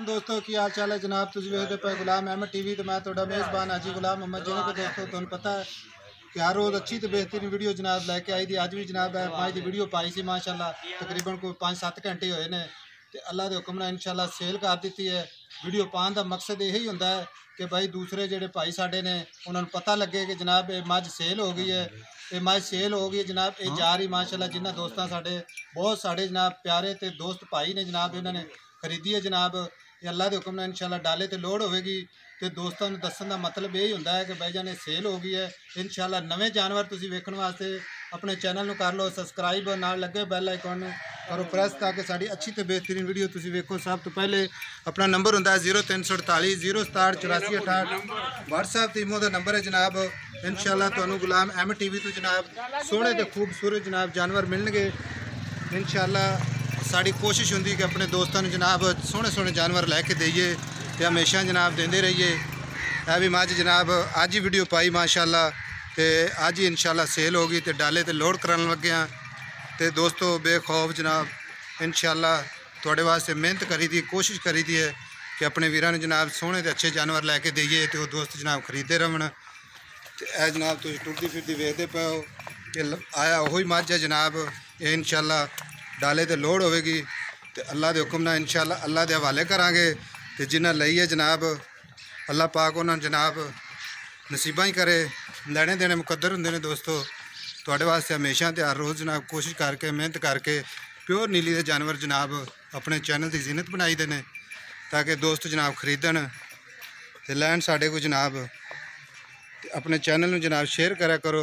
दोस्तों की हाल चाल है जनाब। तुम वेखते पे गुलाम अहमद टीवी तो मैं थोड़ा मेज़बान हाजी गुलाम अहमद। जिन्हें को दोस्तों तुम पता है कि हर रोज़ अच्छी तो बेहतरीन वीडियो जनाब लैके आई थी। अज भी जनाब पाँच की वीडियो पाई सी माशाल्लाह। तकरीबन कोई 5-7 घंटे होए ने ते अल्लाह के हुक्म नाल इंशाल्लाह सेल कर दी है। वीडियो पाने का मकसद यही होंदा है कि भाई दूसरे जेडे भाई साडे ने उन्होंने पता लगे कि जनाब ये मझ सेल हो गई है, ये मझ सेल हो गई है जनाब। ये जा रही माशाल्लाह जिन्होंने दोस्तों साडे बहुत साडे जनाब प्यारे ते दोस्त भाई ने जनाब इन्होंने खरीदी है जनाब। ये अल्लाह के हुक्म नाल इंशाल्लाह डाले तो लोड होगी तो दोस्तों को दसन का मतलब यही होंदा है कि भाई जाने सेल हो गई है। इंशाल्लाह नवे जानवर तुसीं वेखण वास्ते अपने चैनल को कर लो सबसक्राइब, नाल लगे बैल आइकॉन करो प्रेस ताकि साड़ी अच्छी तो बेहतरीन वीडियो तुसीं वेखो। सब तो पहले अपना नंबर होंदा है 0348 067 84 68। व्हाट्सएप ते इमो दा नंबर है जनाब। इंशाल्लाह तुहानूं गुलाम अहमद टीवी तो जनाब सोहणे ते खूबसूरत जनाब जानवर मिलणगे। इंशाल्लाह साड़ी कोशिश होंदी कि अपने दोस्तों ने जनाब सोहने सोहने जानवर लैके देइए तो हमेशा जनाब देंदे रहिए। यह भी मझ जनाब अज ही वीडियो पाई माशाल्लाह तो अज ही इंशाल्लाह सेल होगी तो डाले तो लोड कराने लगे हैं। तो दोस्तों बेखौफ जनाब इंशाल्लाह थोड़े वास्ते मेहनत करी दी, कोशिश करी दी है कि अपने वीरां नूं जनाब सोहने तो अच्छे जानवर लैके देइए तो दोस्त जनाब खरीदते रहन। तो यह जनाब तुम टुरदी फिरदी वेखते पे हो कि आया वही मझ है जनाब। ये इंशाल्लाह डाले तो लोड होगी तो अल्लाह के हुक्म नाल इंशाल्लाह अल्लाह के हवाले करांगे। तो जिन्हें लई है जनाब अल्लाह पाक उन्होंने जनाब नसीबा ही करे। लैने देने मुकद्दर होंदे ने दोस्तों। तुहाडे वास्ते हमेशा तो हर रोज़ जनाब कोशिश करके मेहनत करके प्योर नीली के जानवर जनाब अपने चैनल की जीनत बनाई दे ने ताकि दोस्त जनाब खरीदन तो लैन साढ़े को जनाब। अपने चैनल में जनाब शेयर करा करो।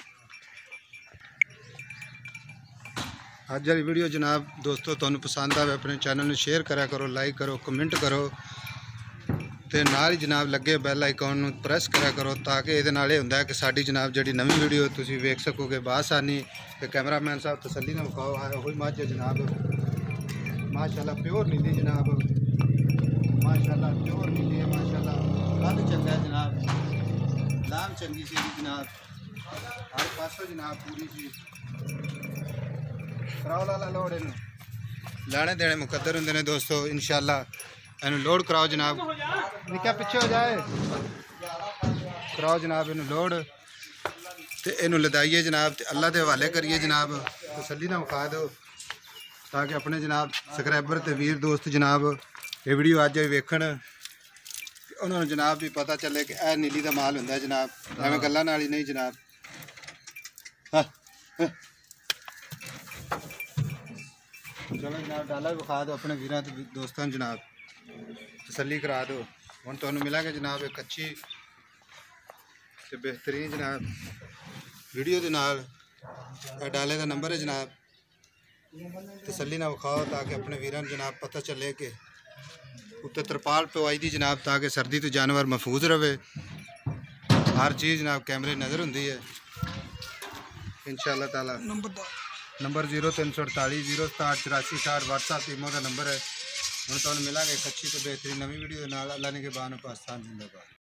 अज वाली वीडियो जनाब दोस्तों तुहानूं पसंद आवे अपने चैनल में शेयर करा करो, लाइक करो, कमेंट करो तो नाल ही जनाब लगे बैल आइकॉन नूं प्रेस करा करो ताकि ये होंदा है कि साडी जनाब जी नवी वीडियो तुसीं वेख सकोगे बासानी। तो कैमरामैन साहब तसल्ली नाल विखाओ है वही मझ है जनाब माशाल्लाह प्योर नीली जनाब माशाल्लाह प्योर नीली है माशाल्लाह। कद चंगा है जनाब, लाम चंगी सी जनाब, हर पासों जनाब पूरी सी कराओ लाला लोड इन लाने देने मुकद्दर होंदे ने दोस्तों। इंशाल्लाह इन्हूं लोड कराओ जनाब, निक्का पिछे हो जाए कराओ जनाब इन्हूं लोड तो इन्हूं लदाइए जनाब तो अल्लाह के हवाले करिए जनाब। तसल्ली नाल विखा दो ताकि अपने जनाब सबसक्राइबर तो वीर दोस्त जनाब ये वीडियो अज वेखण उन्होंने जनाब भी पता चले कि यह नीली का माल होंदा जनाब, एवें गल्लां नाल ही नहीं जनाब। चलो जनाब डाला भी विखा दो अपने वीरां ते दोस्तों जनाब तसल्ली करा दो। हुण तुहानूं मिलांगे जनाब एक अच्छी ते बेहतरीन जनाब वीडियो के नाल। डाले का नंबर है जनाब, तसल्ली नाल विखाओ ताकि अपने वीरां नूं जनाब पता चले कि उत्ते तरपाल पवाई दी जनाब ताकि सर्दी तो जानवर महफूज रहे। हर चीज़ जनाब कैमरे नज़र होंदी है इंशाअल्लाह ताला। नंबर 0348 067 84 68 व्हाट्सएप इमो का नंबर है। हम तुहानूं मिलांगे एक अच्छी तो बेहतरीन नवी वीडियो नाल। अल्लाह ने के बान पाकिस्तान जिंदाबाद।